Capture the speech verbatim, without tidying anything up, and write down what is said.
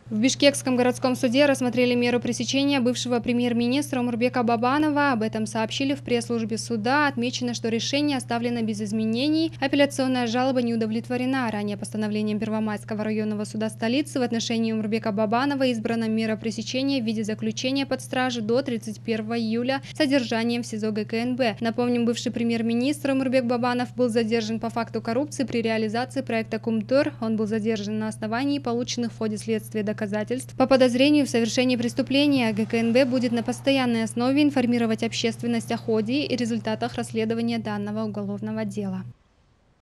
В Бишкекском городском суде рассмотрели меру пресечения бывшего премьер-министра Омурбека Бабанова. Об этом сообщили в пресс-службе суда. Отмечено, что решение оставлено без изменений. Апелляционная жалоба не удовлетворена. Ранее постановлением Первомайского районного суда столицы в отношении Омурбека Бабанова избрана мера пресечения в виде заключения под стражу до тридцать первого июля с содержанием в СИЗО ГКНБ. Напомним, бывший премьер-министр Омурбек Бабанов был задержан по факту коррупции при реализации проекта Кумтор. Он был задержан на основании полученных в ходе следствия доказательств. доказательств по подозрению в совершении преступления. ГКНБ будет на постоянной основе информировать общественность о ходе и результатах расследования данного уголовного дела.